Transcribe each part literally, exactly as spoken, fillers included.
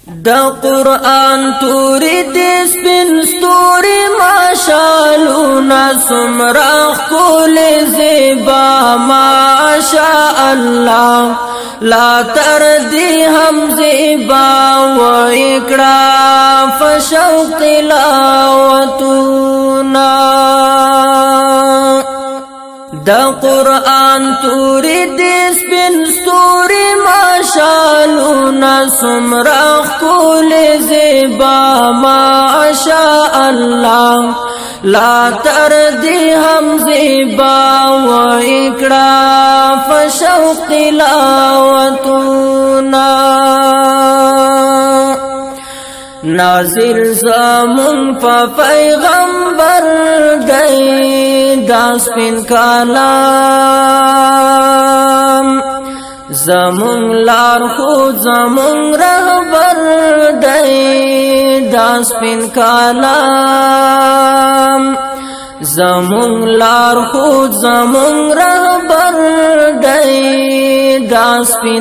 دا قرآن توری دیس بن ستوری ماشالونا سمرخ کول زیبا ماشاء اللہ لا تردی ہم زیبا و اکڑا فشوق تلاوتونا دا قرآن توری دیس بن ستوری ماشالونا سمرخ کول زیبا ماشاء اللہ لا تردی ہم زیبا و اکڑا فشوق تلاوتونا نازل زمون پا پیغمبر دی داس پن کالام زمون لار خود زمون رهبر دی داس پن کالام زمون لار خود زمون رهبر دی داس پن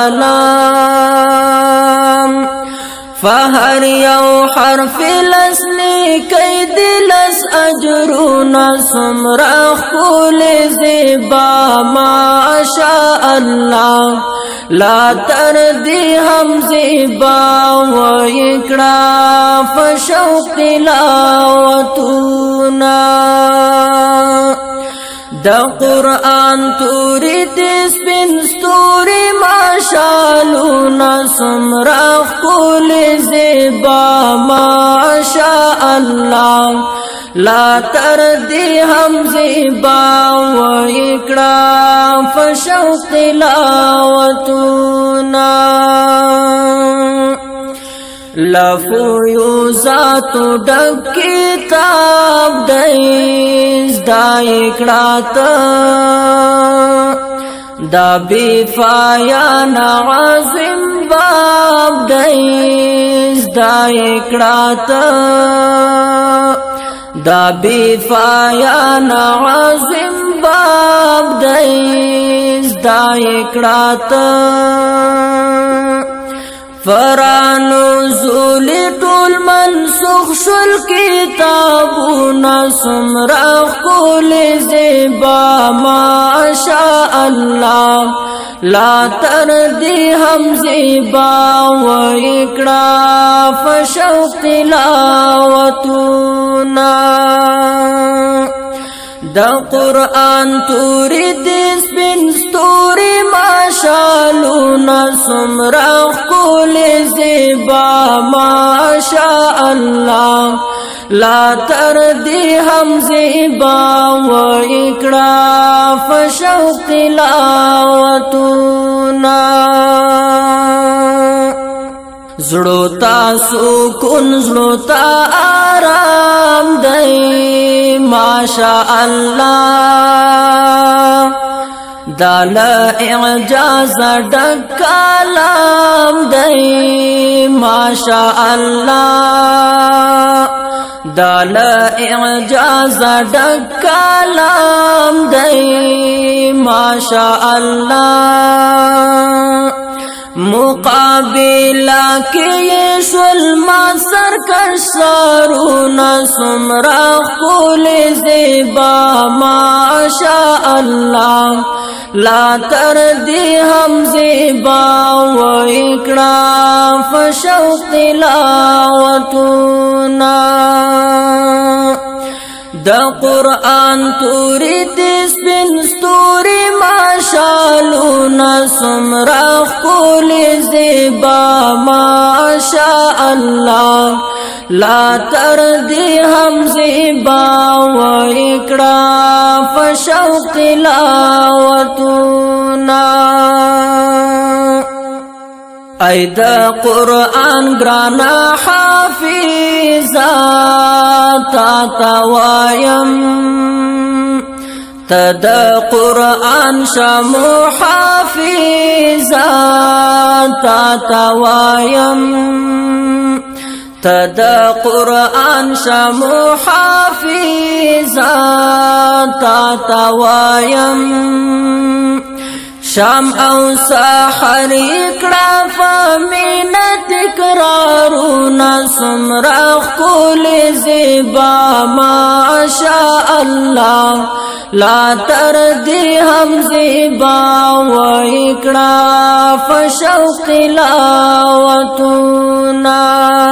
کالام فهر یو حرف لسنی کئی دلس اجرونا سمرخ کول زیبا ماشاء اللہ لا تردی ہم زیبا و اکڑا فشوق تلاوتونا دا قرآن توری دیس بن ستوری ماشالونا سمرخ کول زیبا ماشاء اللہ لا تردی ہم زیبا و اکڑا فشوق تلاوتونا لفیوزات ڈک کتاب دیز دا اکڑاتا دا بی فایان عظیم باب دیز دا اکڑاتا دا بی فایان عظیم باب دیز دا اکڑاتا فرانو زولی طول منسوخ شل کتابونا سمرخ کول زیبا ماشاء اللہ لا تردی ہم زیبا و اکڑا فشوق تلاوتونا دا قرآن توری دیس بن ستوری ماشالونا سمرخ کول زیبا ماشاء اللہ لا تردی ہم زیبا و اکڑا فشوق تلاوتونا زڑو تا سکون زڑو تا آرام دی ماشاء اللہ دال اعجاز ڈک کلام دی ماشاء اللہ دال اعجاز ڈک کلام دی ماشاء اللہ مقابلہ کے شلما سرکش سارونا سمرخ کول زیبا ماشاء اللہ لا تردی ہم زیبا و اکڑا فشوق تلاوتونا دا قرآن توری دیس بن ستوری ماشالونا سمرخ کول زیبا ماشاء اللہ لا تردی ہم زیبا و اکڑا فشوق تلاوتونا ای دا قرآن گرانا حافظا تا توایم تدا قرآن شمو حافظا تا توایم تدا قرآن شمو حافظا تا توایم شام او سحر اکڑا فامین تکرارونا سمرا خکول زیبا ماشاء اللہ لا تردی ہم زیبا و اکڑا فشوق تلاوتنا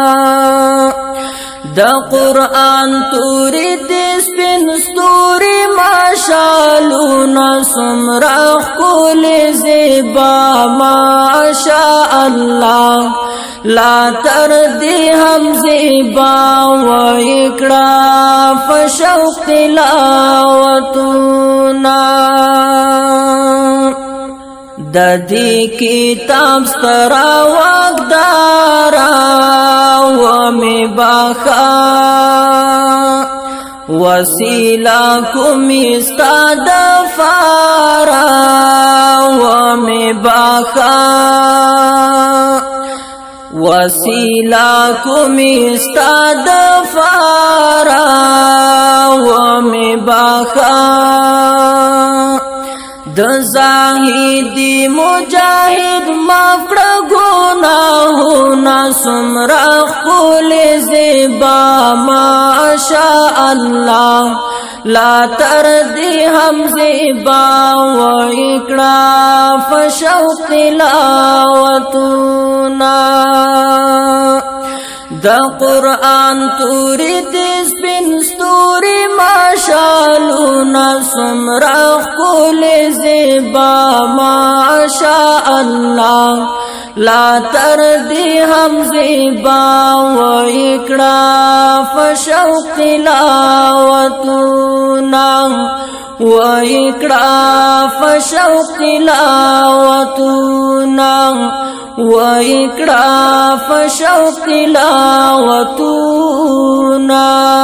دا قرآن توری دیس پن ستوری ماشالونا سمرا خکول زیبا ماشاء اللہ لا تردی ہم زیبا و اکڑا فشوق تلاوتنا دا دی کتاب سترا وقدارا ومی باخا وسیلہ کمی استاد فارا ومی باخا وسیلہ کمی استاد فارا ومی باخا د زاہدی مجاہد مفر گناہونا سمرا خکول زیبا ماشاء اللہ لا تردی ہم زیبا و اکڑا فشوق تلاوتنا دا قرآن توری دیس بن ستوری ماشالونا سمرا خکول زیبا ماشاء اللہ لا تردی ہم زیبا و اکڑا فشوق تلاوتنا و اکڑا فشوق تلاوتنا و اکڑا فشوق تلاوتنا